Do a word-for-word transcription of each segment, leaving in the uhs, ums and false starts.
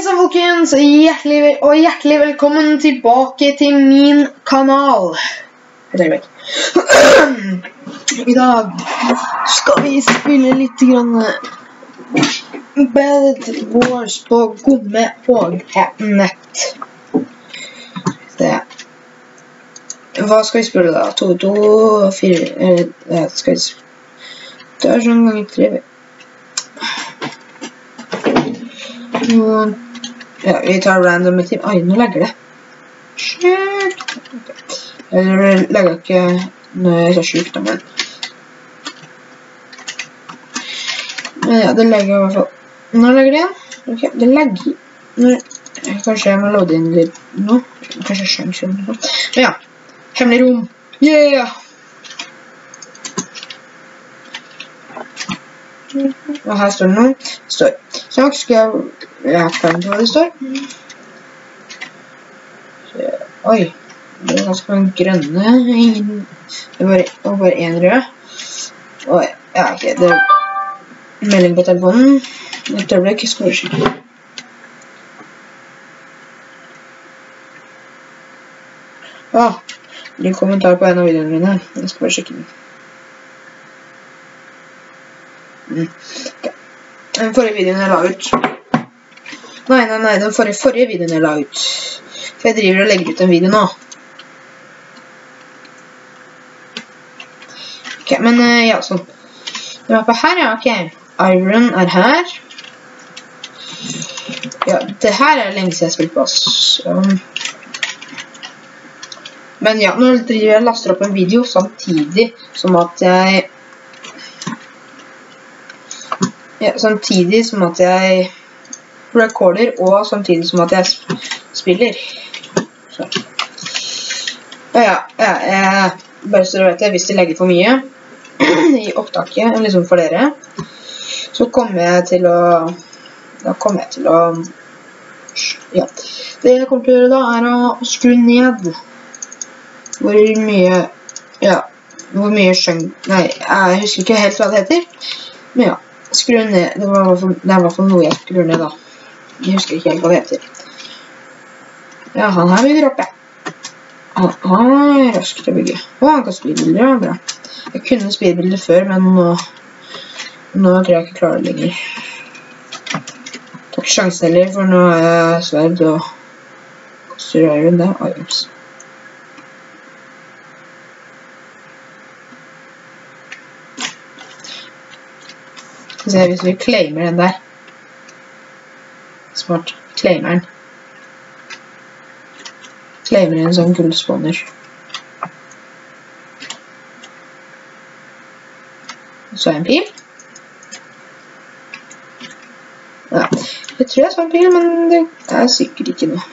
sann, folkens, hjertelig, og hjertelig velkommen tilbake til min kanal. Jeg tar det vekk. I dag skal vi spille litt grann Bed Wars på Gomme og nett. Det. Hva skal vi spille da? to, to, fire, eller skal vi spille? Det er sånn ganger tre. Ja, vi tar random team. Oi, nå legger det. Sjukt. Eller legger ikke når jeg er så sjukt da, men... Men ja, det legger i hvert fall. Nå legger det igjen. Ok, det legger... Nå... Kanskje jeg må loade inn litt nå. Kanskje jeg skjønner sånn. Men ja, hemmelig rom. Yeah! Og her står det noe. Det står. Så nå skal jeg... Jeg har ikke hva det står. Så, oi. Det er ganske mange grønne. Det var bare en rød. Og ja, ok. Det er melding på telefonen. Et øyeblikk, jeg skal bare sjekke. Åh, det er en kommentar på en av videoene mine. Jeg skal bare sjekke den. Mm. Okay. Den forrige videoen jeg la ut. Nei, nei, nei, den forrige, forrige videoen jeg la ut. For jeg driver og legger ut en video nå. Ok, men ja, sånn. Det var på her, ja, ok. Iron er her. Ja, det her er lenge siden jeg spilte på oss. Um. Men ja, nå driver jeg og laster opp en video samtidig som at jeg... Ja, samtidig som at jeg recorder, og samtidig som at jeg spiller. Så. Ja, ja, jeg, bare så dere vet det, hvis de legger for mye i opptaket, liksom for dere, så kommer jeg til å, da kommer jeg til å, ja, det jeg kommer til å gjøre da er å skru ned hvor mye, ja, hvor mye skjøng, nei, jeg husker ikke helt hva det heter, men ja, skru ned, det var i hvert fall noe jeg skrur ned da. Jeg husker ikke helt hva det heter. Ja, han her bygger opp, ja. Han, han er rask til å bygge. Å, han kan speedbilder, ja, bra. Jeg kunne speedbilder før, men nå, nå tror jeg ikke klare det lenger. Takk sjansen heller, for nå er jeg sverd og koster iron det. Oi, ups. Se, hvis vi claimer den der. Smart. Claimer den. Claimer en sånn gullspawner. Så er en pil. Ja, jeg tror jeg så en pil, men det er sikkert ikke noe.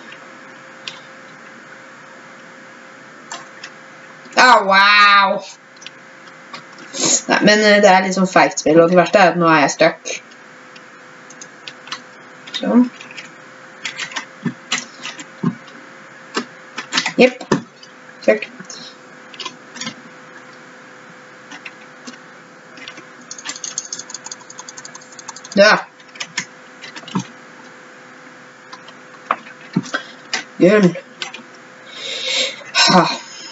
Ah, wow! Nei, men det er litt sånn feigt spill, og det verste er at nå er jeg stuck. Sånn. Jepp. Stuck. Dø. Gull. Ha.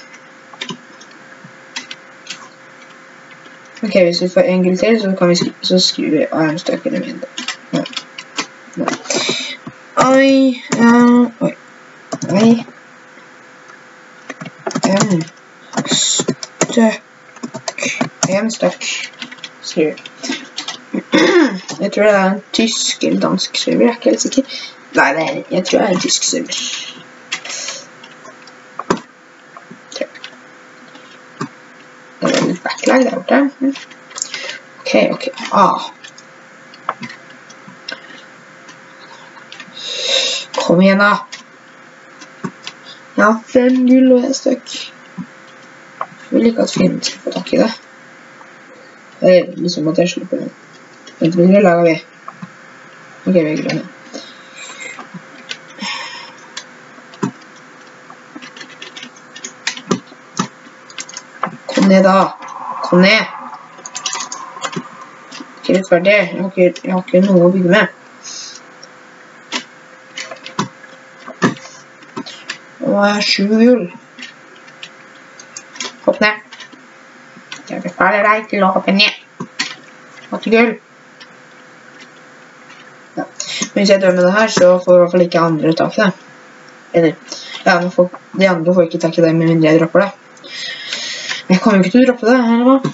Ok, hvis vi får en gull til, så kan vi skru, så skriver vi iron-støkene mine. Ja. Ja. Oi, uh, oi, oi, en støk, en støk, skriver. Jeg tror det er en tysk eller dansk server, jeg er ikke helt sikker. Nei, det er, jeg tror det er en tysk server. Backlag der borte. Ok, ok. Ah. Kom igjen da. Ja, fem gull og en støkk. Jeg vil ikke at fienden skal få tak i det. Det er liksom at jeg slipper den. Vent, hvor mye lager vi? Ok, vi er grønne. Kom ned da. Kom ned. Ikke litt ferdig. Jeg har ikke, jeg har ikke noe å bygge med. Nå har jeg sju gull. Hopp ned. Jeg befaler deg til å hoppe ned. Åtte gull. Ja. Men hvis jeg dør med det her, så får i hvert fall ikke andre tak i det. Eller, ja, får, de andre får ikke tak i det med mindre jeg dropper det. Men jeg kommer jo ikke til å droppe det, eller hva?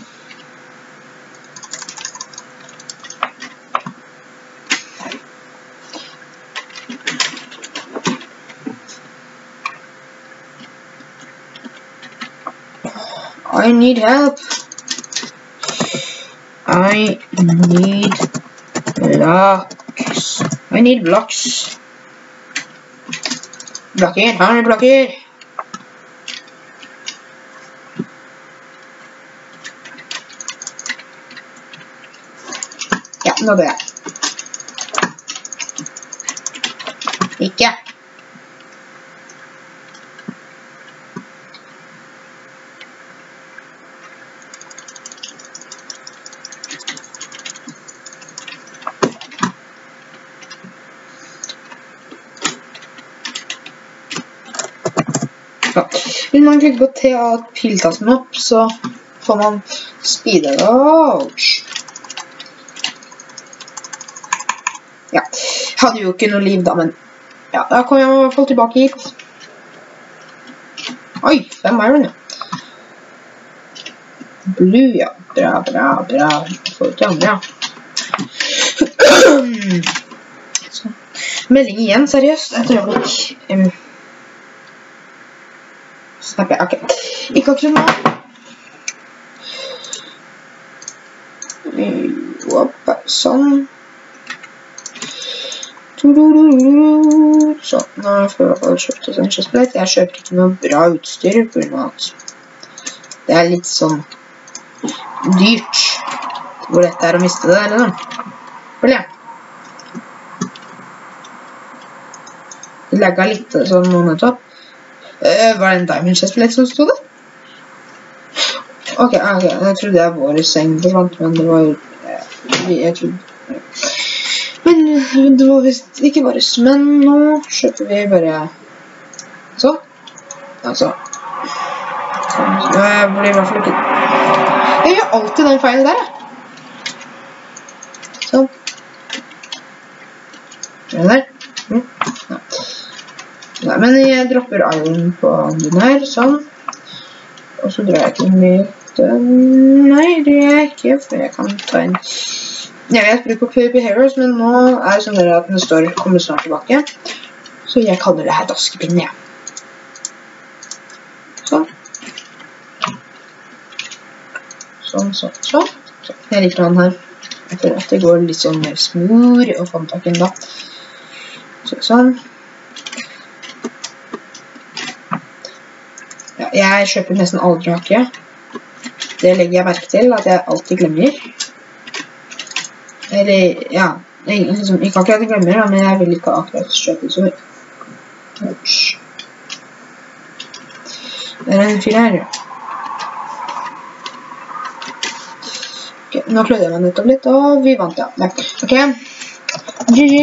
I need help. I need blocks. I need blocks. Blokker, her er blokker. Ja, nå dør jeg. Ikke. Hvis man klikker på T og piltasten opp, så får man speede. Ouch. Ja, jeg hadde jo ikke noe liv da, men ja, da kom jeg i hvert fall tilbake hit. Oi, fem iron, ja. Blue, ja. Bra, bra, bra. Får ut det andre, ja. Så. Melding igjen, seriøst. Et øyeblikk. Um. Snapper, ok. Ikke akkurat nå. Opp, sånn. Sånn, nå får jeg i hvert fall kjøpt oss en chestplate. Jeg kjøper ikke noe bra utstyr på grunn av at det er litt sånn dyrt. Hvor lett det er å miste det, eller noe. Vel, ja. Det lagget litt sånn nå nettopp. Uh, var det en diamond chestplate som stod det? Ok, ok, jeg trodde jeg var i seng på sant, men det var jo... Uh, jeg trodde... Men det var vist ikke bare men nå kjøper vi bare... Så. Altså. Sånn, så jeg blir i hvert fall ikke... Jeg gjør alltid den feilen der, jeg. Sånn. Den der. Mm. Ja. Nei, men jeg dropper iron på den her, sånn. Og så drar jeg til myten. Nei, det gjør jeg ikke, for jeg kan ta en... Jeg vet, bruk på PvP Heroes, men nå er det sånn at den står, kommer snart tilbake. Så jeg kaller det her daskepinn, ja. Sånn. Sånn, sånn, sånn. sånn. Jeg liker den her. Jeg føler at det går litt sånn mer smooth og fantakken da. Så, sånn. Ja, jeg kjøper nesten aldri hakke. Det legger jeg merke til, at jeg alltid glemmer. Eller, ja, liksom, ikke akkurat jeg glemmer, men jeg vil ikke akkurat kjøpe så mye. Ouch. Det er en fyr her. Ok, nå klødde jeg meg nettopp litt, og vi vant, ja. ja. Ok, G G.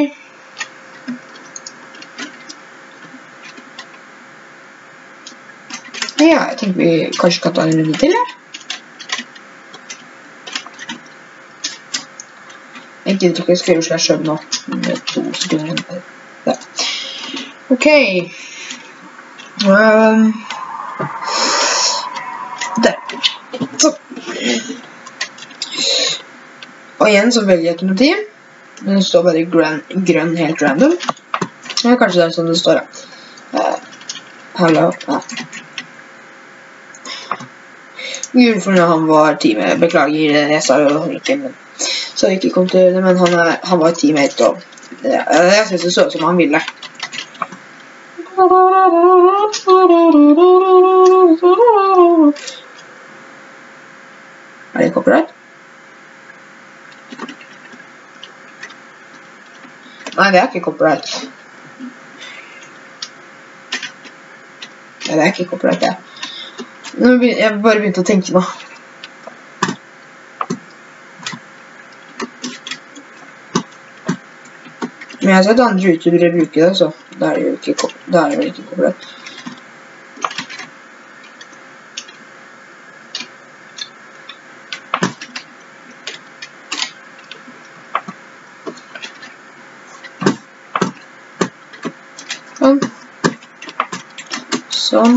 Ja, jeg tenker vi kanskje kan ta en runde til, ja. Jeg gidder ikke skrive slash sub nå. Med to sekunder. Der. Ok. Um, der. Så. Og igjen så velger jeg ikke noe tid. Det står bare grønn, grønn helt random. Ja, kanskje det er sånn det står, ja. Uh, hallo. Ja. Gud, for når han var teamet. Beklager, jeg sa jo ikke, men... Så jeg ikke kom til det, men han, er, han var teammate, og ja, jeg synes det så ut som han ville. Er det copyright? Nei, det er ikke copyright. Nei, det er ikke copyright, ja. Jeg bare begynte å tenke nå. Men jeg har sett andre youtubere bruke det, så da er det jo ikke, da er det vel ikke copyright. Sånn. Sånn.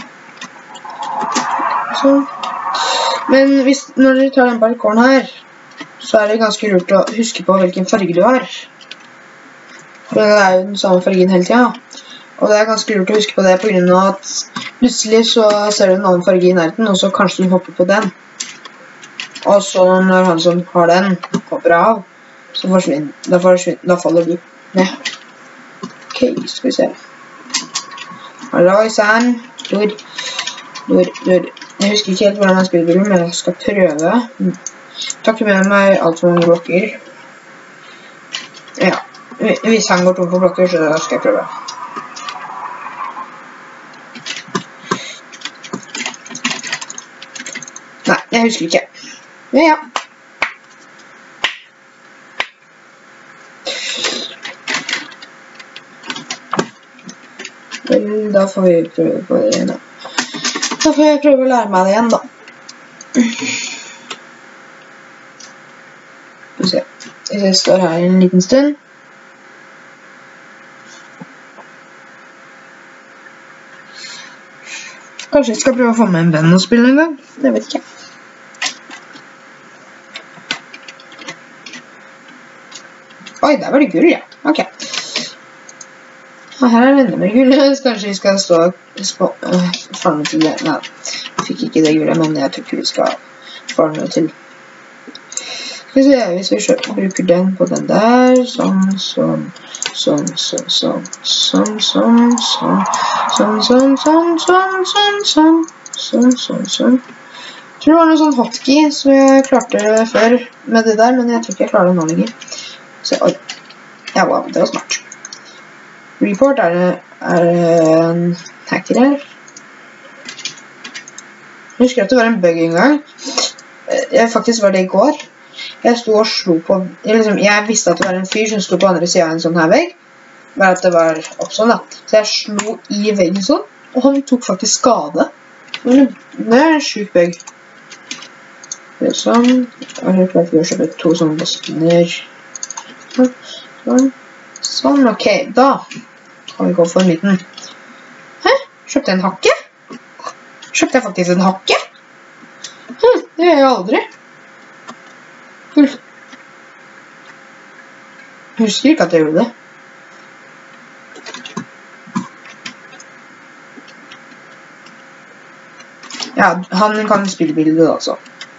Sånn. Men hvis, når dere tar den parkouren her, så er det ganske lurt å huske på hvilken farge du har. For det er jo den samme fargen hele tiden. Og det er ganske lurt å huske på det på grunn av at plutselig så ser du en annen farge i nærheten, og så kanskje du hopper på den. Og så når han som har den hopper av, så forsvinner, da, forsvinner, da faller du ned. Ok, skal vi se. Halloi, San. Lur. Lur, lur. Jeg husker ikke helt hvordan jeg spiller bilen, men jeg skal prøve. Takk med meg alt for mange blokker. Ja, hvis han går tom for blokker, så skal jeg prøve. Nei, jeg husker ikke. Ja, ja. Vel, da får vi prøve på det igjen da. Da får jeg prøve å lære meg det igjen da. Skal vi se. Jeg står her en liten stund. Kanskje jeg skal prøve å få med en venn og spille en gang. Det vet ikke. Oi, der var det gull, ja. Ok. Og her er det enda mer gull. Kanskje vi skal stå og uh, farme til det. Nei, jeg fikk ikke det gullet, men jeg tror ikke vi skal farme til. Skal vi se, hvis vi bruker den på den der, sånn, sånn, sånn, sånn, sånn, sånn, sånn, sånn, sånn, sånn, sånn, sånn, sånn, sånn, sånn, sånn, sånn. Jeg tror det var noe sånn hotkey som jeg klarte før med det der, men jeg tror ikke jeg klarer det nå lenger. Så, oi. Ja, wow, det var smart. Report, er det, er det en hacker her? Jeg husker at det var en bug en gang. Jeg faktisk var det i går. Jeg sto og slo på, jeg, liksom, jeg visste at det var en fyr som sto på andre siden av en sånn her vegg. Bare at det var opp sånn da. Så jeg slo i veggen sånn, og han tok faktisk skade. Det er en syk bug. Det er sånn. Jeg har klart for å kjøpe to sånne baskiner. Sånn, sånn, sånn, ok, da kan vi gå for midten. Hæ? Kjøpte jeg en hakke? Kjøpte jeg faktisk en hakke? Hm, det gjør jeg aldri. Hm. Jeg husker ikke at jeg gjorde det. Ja, han kan spille bildet altså.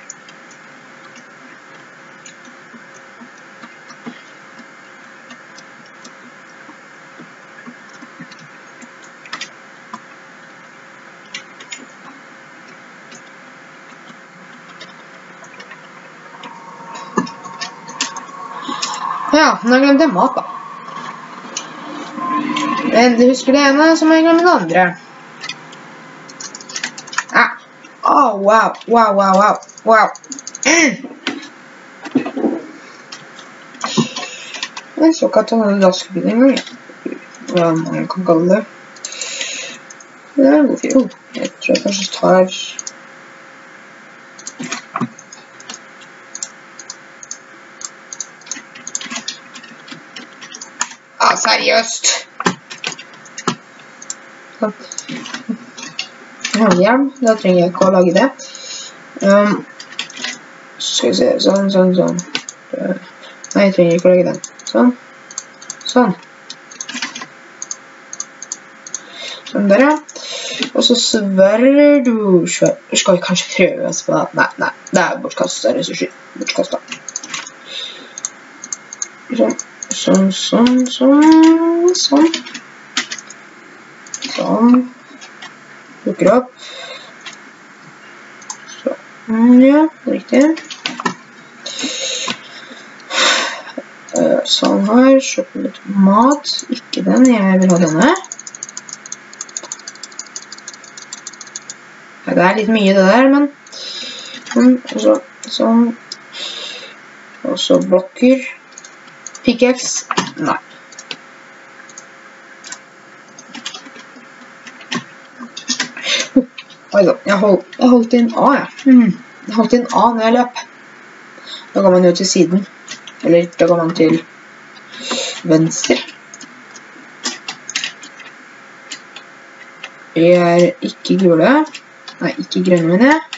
Ja, nå glemte jeg mat da. Men du husker det ene som jeg glemte det andre. Ah. Oh, wow, wow, wow, wow, wow. Mm. Jeg så ikke at han hadde laskebil en gang. Hva man kan kalle det. Det er en god fyr. Jeg tror jeg kanskje tar... Seriøst. Sånn. Jeg har hjelm, da trenger jeg ikke å lage det. Um, skal vi se, sånn, sånn, sånn. Nei, jeg trenger ikke å lage den. Sånn. Sånn. Sånn der, ja. Og så sverrer du. Skal vi kanskje prøve oss på det? Nei, nei, det er bortkastet ressurser. Bortkastet. Sånn. Sånn, sånn, sånn, sånn. Sånn. Lukker opp. Sånn, ja, riktig. Sånn her, kjøper litt mat. Ikke den, jeg vil ha denne. Ja, det er litt mye det der, men... Sånn, og så, sånn. Og så blokker. Pickaxe? Nei. Oi da, jeg, hold, jeg holdt inn A, ja. Mm. Jeg holdt inn A når jeg løp. Da går man jo til siden. Eller da går man til venstre. Vi er ikke gule. Nei, ikke grønne, mener jeg.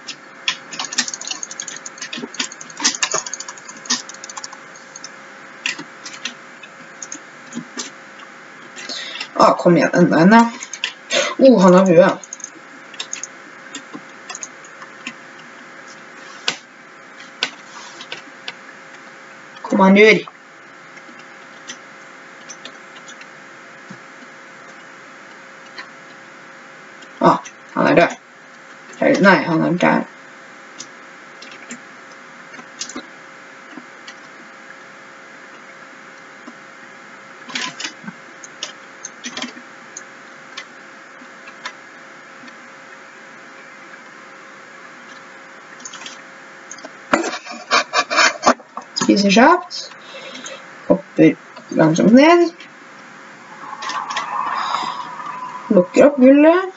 Ah, kom igjen, enda en, ja. Oh, han har bue. Kommandur. Ah, han er død. Nei, han er der. Spiser kjapt. Hopper langsomt ned. Lukker opp gullet.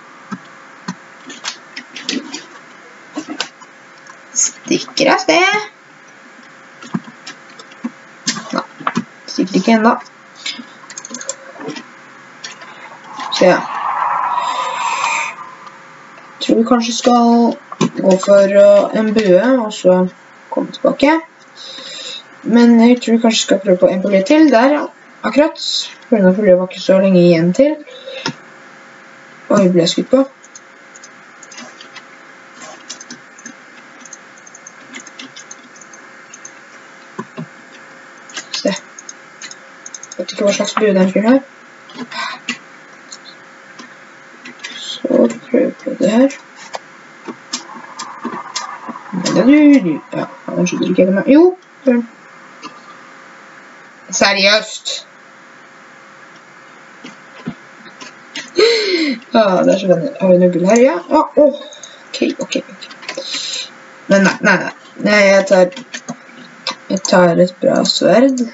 Stikker av sted. Nei, stikker ikke enda. Så ja. Jeg tror vi kanskje skal gå for en bue, og så komme tilbake. Men jeg tror vi kanskje skal prøve på en bue til der, akkurat. For nå følger jeg ikke så lenge igjen til. Oi, ble jeg skutt på. Se. Jeg vet ikke hva slags bue den fyren her. Så prøver vi på det her. Men det er du, ja, han skjønner ikke etter meg. Jo, prøv. Seriøst. Ah, det er så venner. Har vi noe gull her? Ja. Ah, oh. Ok, ok, ok. Men nei, nei, nei. Nei, jeg tar... Jeg tar et bra sverd.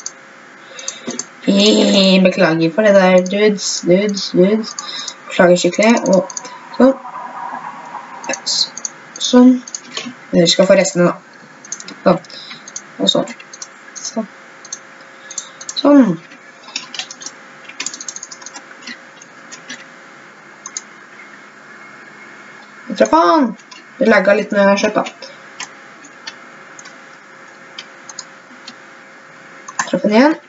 Beklager for det der, dudes, dudes, dudes. Beklager skikkelig. Og sånn. Yes. Sånn. Dere skal få resten da. Sånn. Og sånn. Sånn. Sånn. Jeg traff han. Det lagget litt med kjøpet. Traff den igjen.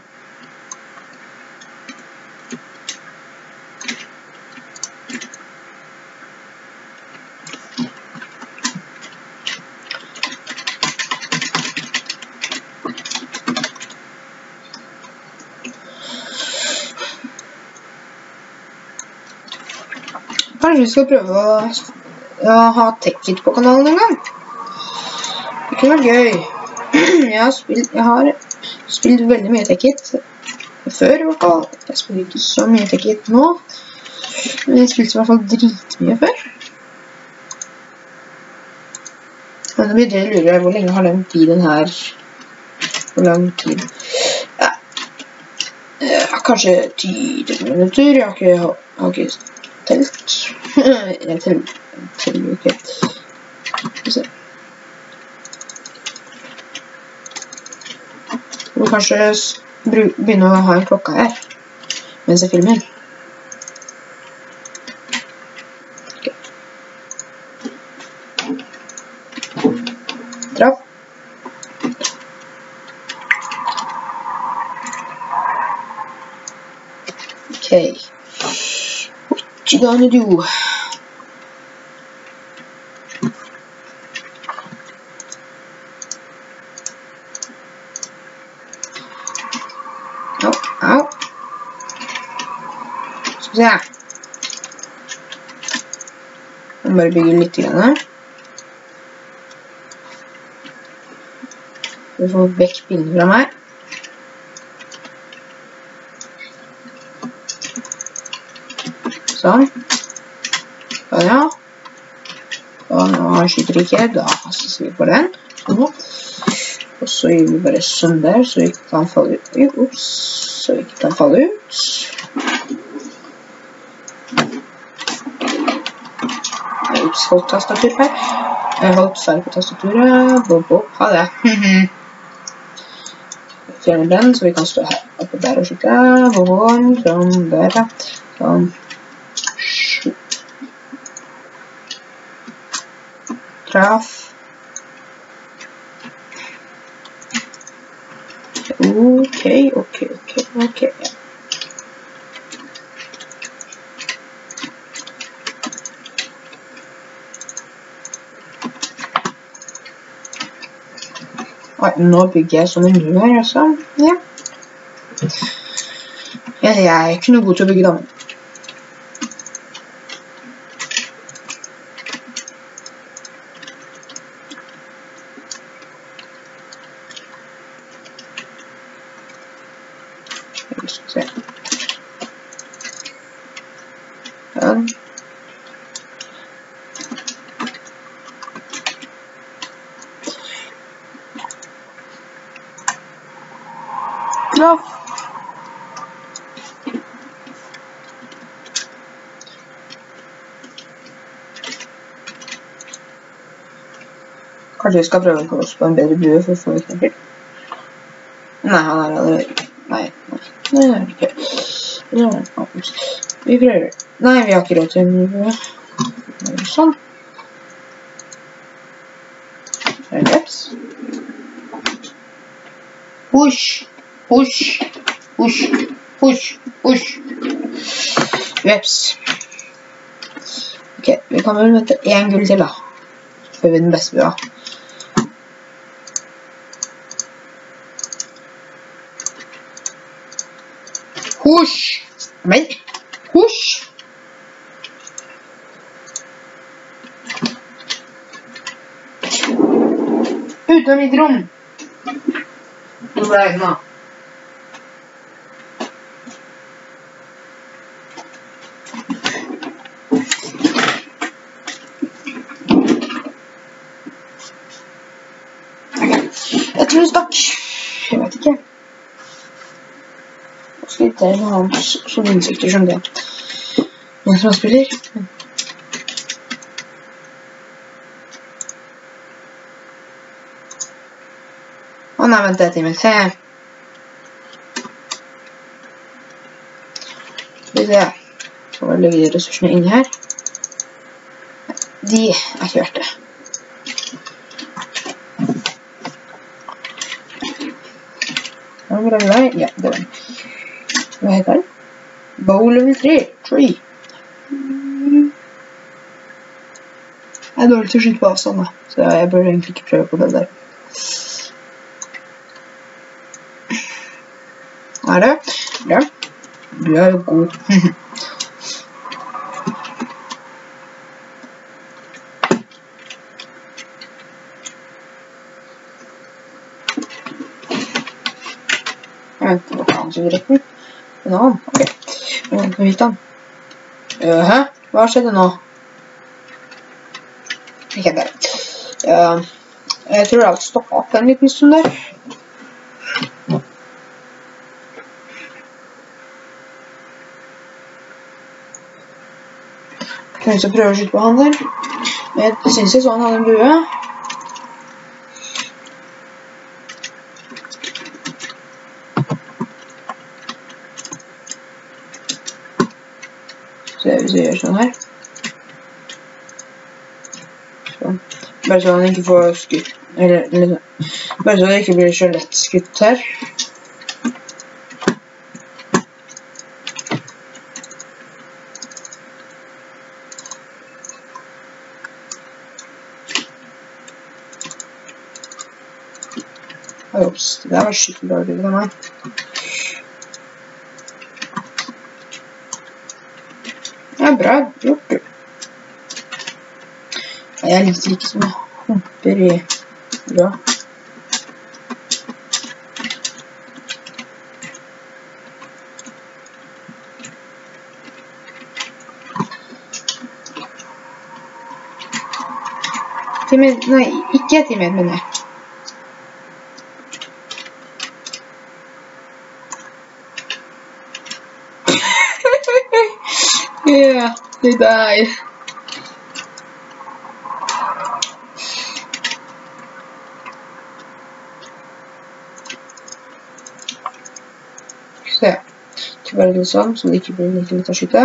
Kanskje vi skal prøve å, å ha Tekkit på kanalen en gang. Det kunne vært gøy. Jeg har spilt, jeg har spilt veldig mye Tekkit før i hvert fall. Jeg spiller ikke så mye Tekkit nå, men jeg spilte i hvert fall dritmye før. Men det blir det lurer jeg, hvor lenge har den tiden her? Hvor lang tid? Ja, ja kanskje ti minutter. Jeg har ikke, jeg har ikke telt. Jeg teller, teller ikke. Skal vi se. Jeg må kanskje begynne å ha en klokka her, mens jeg filmer. Ok. Trapp. Ok. What you gonna do? Au, au. Skal vi se. Jeg må bare bygge litt grann. Vi får vekk pinnen fra meg. Sånn. Sånn, ja. Og nå skyter ikke, da passer vi på den. Sånn. Og så gjør vi bare sånn der, så vi ikke kan falle ut. Ups, så vi ikke kan falle ut. Ups, holdt tastatur her. Jeg holdt ferdig på tastaturet. Bob, bob, ha det. Fjerner den, så vi kan stå her oppe der og skyte. Boom, sånn der, sånn. Traff. Ok, ok, ok, ok. Oi, nå bygger jeg som en nu her, altså. Ja. Jeg er ikke noe god til å bygge dammen. Jeg skal se. Sånn. Traff. Kanskje vi skal prøve å få oss på en bedre bue for å få eksempel. Nei, han er allerede... Nei, nei, nei, nei, ikke. Vi prøver. Nei, vi har ikke råd til en bue. Sånn. Det er veps. Push, push, push, push, push. Veps. Ok, vi kan vel møte en gull til da. Så får vi den beste bua. Hush! Men, hush! Ut av mitt rom! Nå ble jeg nå. Jeg tror det stakk. Jeg vet ikke. Det er noe annet som innsikter som det. Noen som spiller. Å nei, vent det timen. Se. Skal vi se. Så må vi legge de ressursene inn her. De er ikke verdt det. Hvor er det der? Ja, det var den. Hva heter den? Bow level tre. Tree. Jeg er dårlig til å skyte på avstand da, så jeg bør egentlig ikke prøve på det der. Er det? Ja. Du er jo god. Jeg venter på planen som direkten. En annen, ok. Nå kan vi ta den. Uh, hæ? Hva skjedde nå? Ikke der. Uh, jeg tror alt stoppet opp en liten stund der. Kan vi så prøve å skyte på han der. Jeg synes jeg så han hadde en bue. Se hvis vi gjør sånn her. Sånn. Bare så han ikke får skutt. Eller, eller bare så det ikke blir så lett skutt her. Ops, det der var skikkelig dårlig av meg. Ja, bra gjort, du. Jeg liker ikke som jeg humper i bra. Teamet, nei, ikke teamet, men jeg. Yeah, they died. Se, ikke bare litt sånn, så det ikke blir like litt å skyte.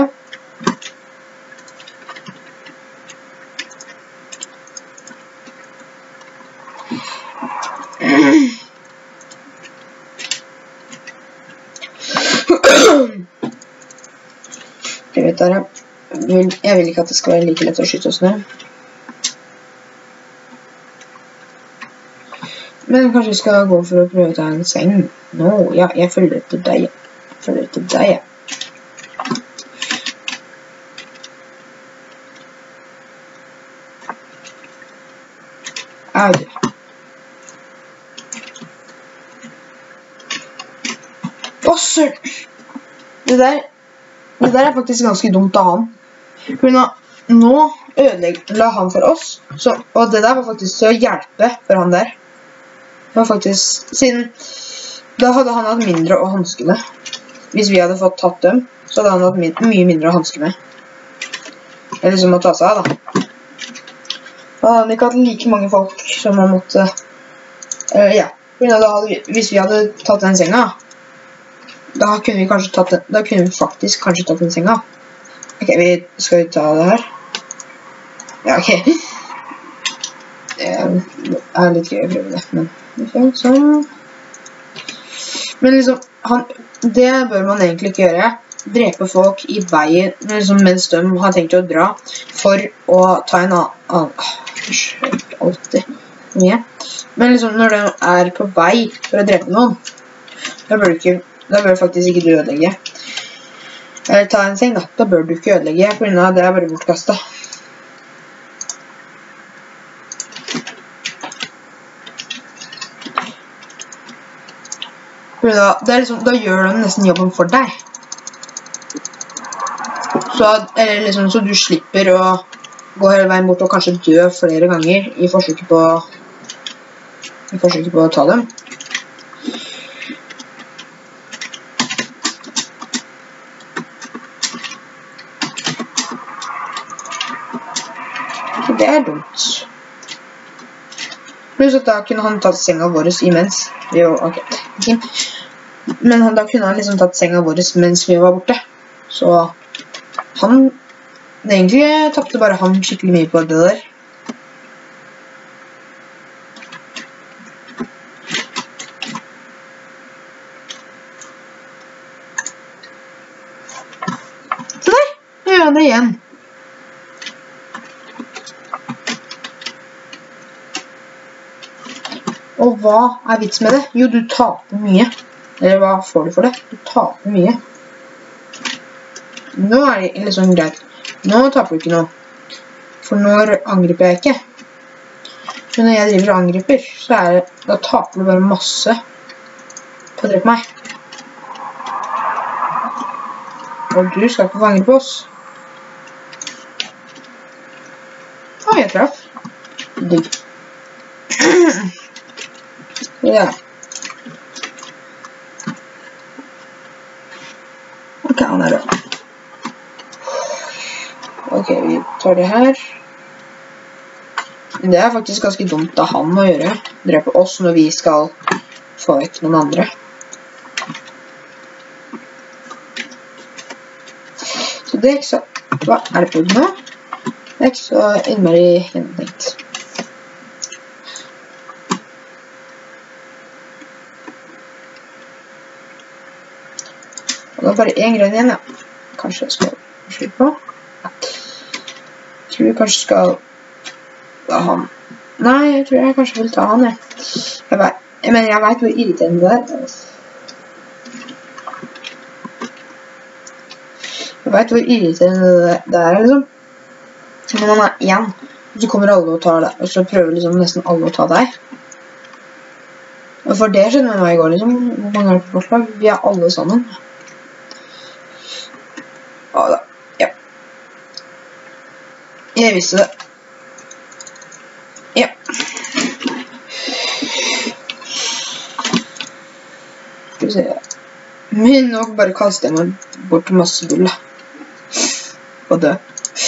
Jeg vet der, jeg vil, jeg vil ikke at det skal være like lett å skyte oss ned. Men kanskje vi skal gå for å prøve å ta en seng. Nå, ja, jeg følger etter deg. Jeg følger etter deg, ja. Au, du. Å, søren! Det der, det der er faktisk ganske dumt av han. For nå ødelegger han for oss, så, og det der var faktisk til å hjelpe for han der. Det var faktisk, siden da hadde han hatt mindre å hanske med. Hvis vi hadde fått tatt dem, så hadde han hatt my mye mindre å hanske med. Eller som å ta seg av, da. Da hadde han ikke hatt like mange folk som han måtte... Uh, ja, da hadde vi, hvis vi hadde tatt den senga, da kunne vi kanskje tatt den, da kunne vi faktisk kanskje tatt den senga. Ok, vi skal vi ta det her. Ja, ok. Det er litt gøy å prøve det, men... Okay, sånn. Men liksom, han, det bør man egentlig ikke gjøre. Drepe folk i veien liksom, mens de har tenkt å dra for å ta en annen... Alltid mye. Men liksom, når de er på vei for å drepe noen, da bør du ikke, da bør faktisk ikke du ødelegge. Eller ta en seng da, da bør du ikke ødelegge, for grunn av det er bare bortkastet. Da, det er liksom, da gjør de nesten jobben for deg. Så, eller liksom, så du slipper å gå hele veien bort og kanskje dø flere ganger i forsøket på, i forsøket på å ta dem. Så det er dumt. Pluss at da kunne han tatt senga vår imens. Jo, ok. Okay. Men han, da kunne han liksom tatt senga vår mens vi var borte. Så han, egentlig tappte bare han skikkelig mye på det der. Så der, nå gjør han det igjen. Og hva er vits med det? Jo, du taper mye. Eller hva får du for det? Du taper mye. Nå er det liksom greit. Nå taper du ikke noe. For nå angriper jeg ikke. Men når jeg driver og angriper, så er det, da taper du bare masse på å drepe meg. Og du skal ikke få angripe oss. Å, jeg traff. Digg. Ja. Ok, han er død. Ok, vi tar det her. Det er faktisk ganske dumt av han å gjøre. Drepe oss når vi skal få vekk noen andre. Så det er ikke så... Hva er det på nå? Det er ikke så innmari gjennomtenkt. Og det er bare en grønn igjen, ja. Kanskje jeg skal slippe på. Ja. Jeg tror jeg kanskje skal ta han. Nei, jeg tror jeg kanskje vil ta han, jeg. Jeg, vet, jeg mener, jeg vet hvor irriterende det er. Jeg vet hvor irriterende det er, liksom. Når man er igjen, så kommer alle og tar deg, og så prøver liksom nesten alle å ta deg. Og for det skjedde med meg i går, liksom. Hvor mange er det på forslag? Vi er alle sammen. Ja da, ja. Jeg visste det. Ja. Skal vi se. Men nå bare kaster jeg meg bort masse gull, da. Og dø.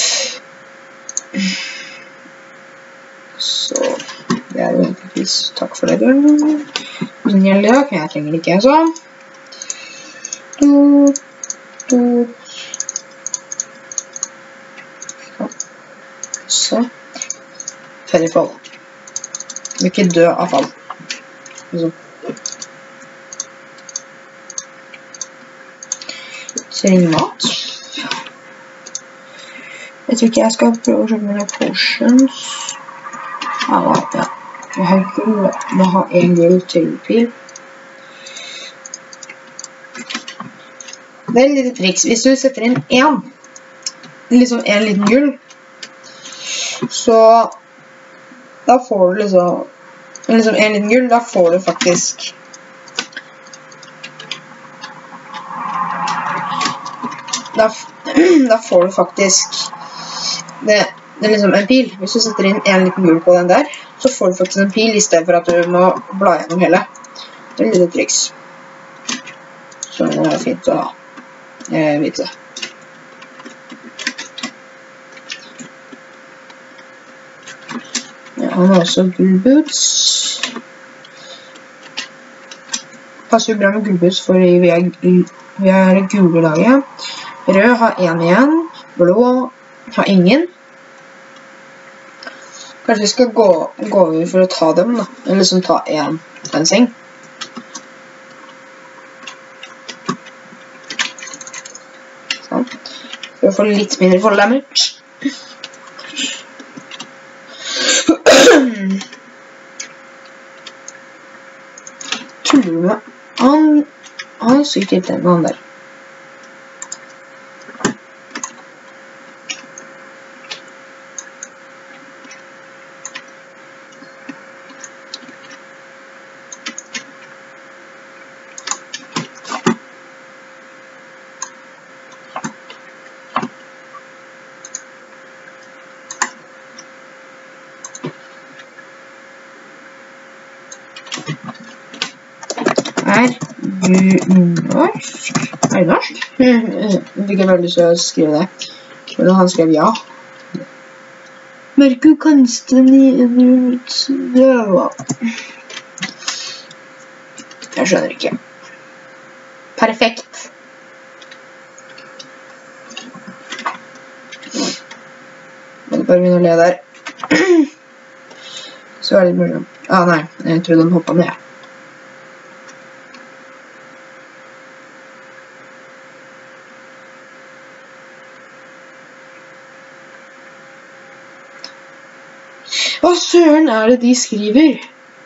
Så, det er jo egentlig takk for det, du. Min gjelder, ja, jeg trenger det ikke, altså. Du, du. Så. Ferdig fall. Du vil ikke dø av fall. Sånn. trenger mat. Jeg tror ikke jeg skal prøve å kjøpe noen potions. Ja, ja. Jeg har gull. Jeg må ha en gull til pil. Det er et lite triks. Hvis du setter inn en, liksom en liten gull, så da får du liksom, liksom en liten gull, da får du faktisk da, da får du faktisk det, det er liksom en pil. Hvis du setter inn en liten gull på den der, så får du faktisk en pil i stedet for at du må bla gjennom hele. Det er et lite triks. Så det er fint å ha. Jeg vet det. Ja, han har også gullboots. Passer jo bra med gullboots, fordi vi er, vi er gule laget. Rød har en igjen. Blå har ingen. Kanskje vi skal gå, gå over for å ta dem da. Eller liksom ta en, en seng. For å få litt mindre fall damage. Tuller du med? Han, han er sykt irriterende, han der. Er du norsk? Er du norsk? Jeg fikk veldig lyst til å skrive det. Men han skrev ja. Mørke kunsten i døva. Jeg skjønner ikke. Perfekt. Må du bare begynne å le der. Så er det litt mulig. Ah, nei. Jeg trodde han hoppet ned. Hva søren er det de skriver?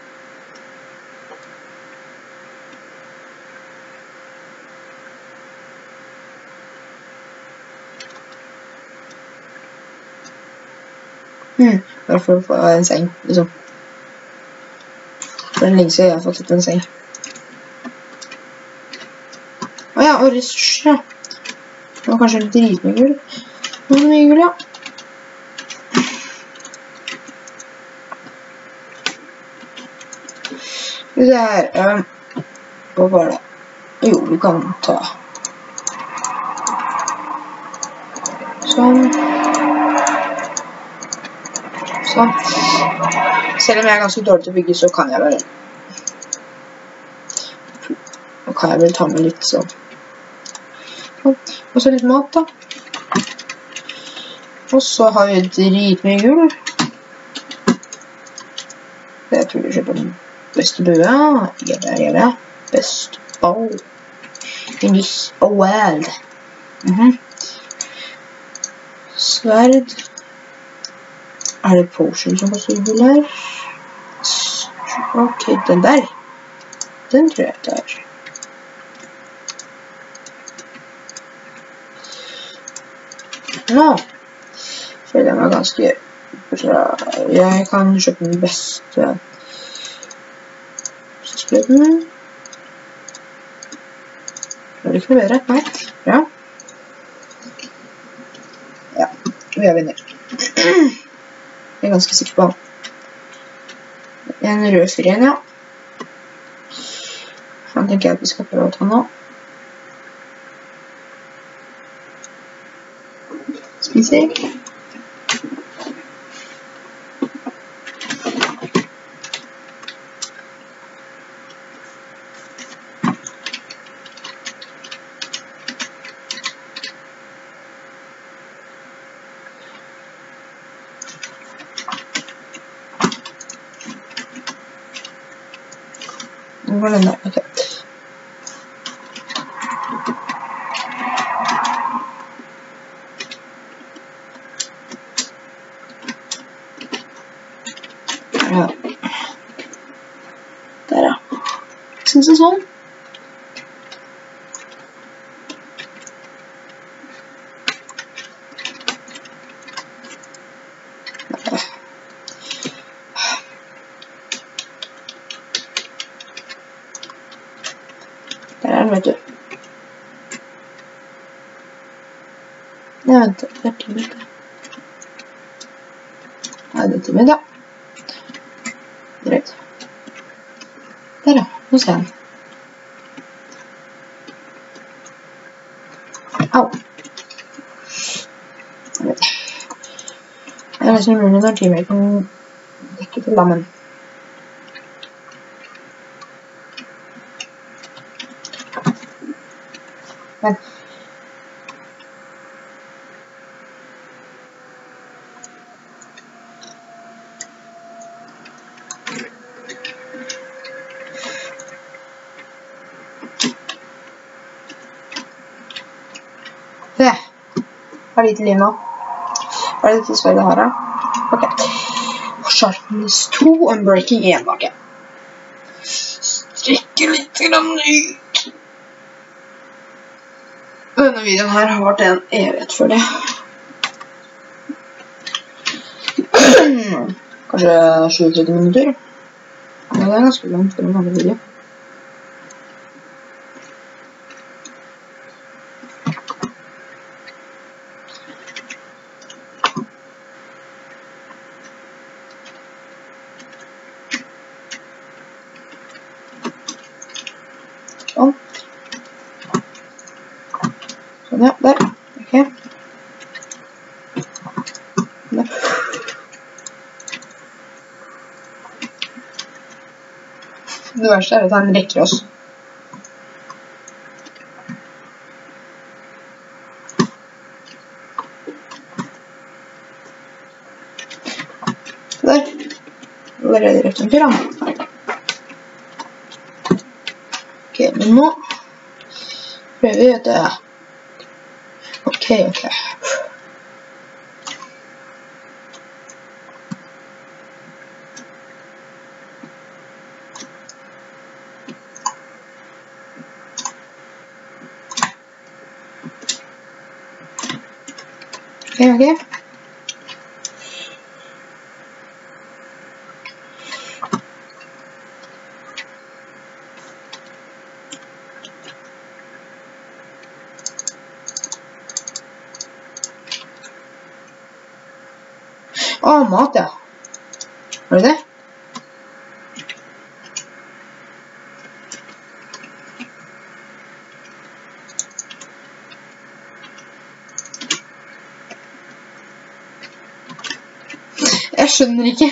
Hmm, bare for å få en seng, liksom. For en lenge siden jeg har fått litt en seng. Åja, og ressurser. Det var kanskje litt dritmye gull. Det var mye gull, ja. Det her, um, hva var det? Jo, vi kan ta sånn. Sånn. Selv om jeg er ganske dårlig til å bygge, så kan jeg vel. Nå kan jeg vel ta med litt sånn. Sånn. Og så litt mat da. Og så har vi dritmye gull. Det tror jeg kjøper den. Beste bue, ja, det er det. Best bow in this world. Mm-hmm. Sverd. Er det potion som koster gull her? Ok, den der. Den tror jeg det er. Nå. For den var ganske bra. Jeg kan kjøpe den beste. Sprøyten. Er det ikke noe bedre? Nei. Bra. Ja, vi har vinner. Jeg er ganske sikker på han. En rød fyren, ja. Han tenker jeg at vi skal prøve å ta nå. Spiser. Hvor var den der? Ok. Ja. Der, ja. Synes jeg sånn. Der er den, vet du. Nei, vent, det er til mitt. Nei, det er til mitt, ja. Greit. Der, ja. Nå ser jeg den. Au. Jeg vet. Det er nesten mulig når teamet kan dekke til lammen. Men det har lite liv nå. Hva er det til sverdet her da? Ok. Sharpness to, Unbreaking one bak. Strekke litt grann ut. Denne videoen her har vært en evighet for det. Kanskje tjue-tretti minutter. Ja, det er ganske langt for en vanlig video. Sånn. Sånn, ja, der. Ok. Der. Det verste er at han rekker oss. Der. Der er det rett en tur, da. Ok, men nå prøver vi, vet du. Ok, ok. Ok, ok. Åh, mat, ja. Var det det? Jeg skjønner ikke.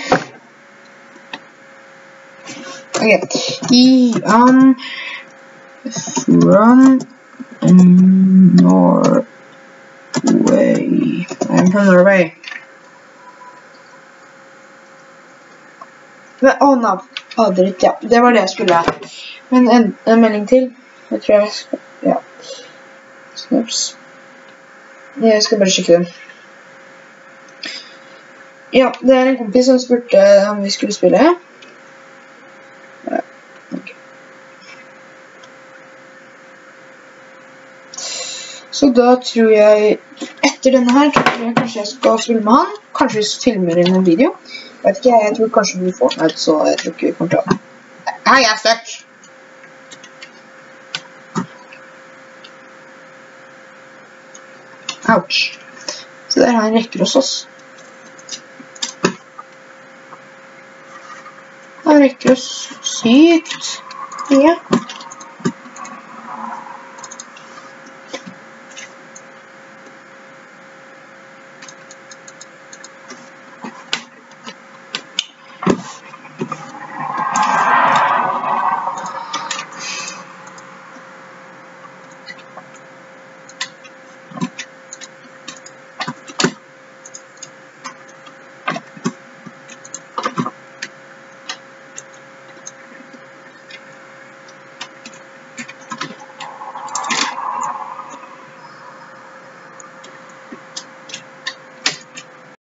Ok. I am from Norway. I'm from Norway. Åh, oh, nav. Adritt, ja. Det var det jeg skulle. Men en, en melding til. Jeg tror jeg skal... Ja. Snaps. Jeg skal bare sjekke den. Ja, det er en kompis som spurte om vi skulle spille. Ja, ok. Så da tror jeg, etter denne her, tror jeg kanskje jeg skal spille med han. Kanskje vi filmer inn en video. Jeg vet ikke, jeg tror kanskje vi får den ut, så jeg tror ikke vi kommer til å... Hei, jeg er stuck! Ouch. Så der har han rekker hos oss. Han rekker oss sykt mye.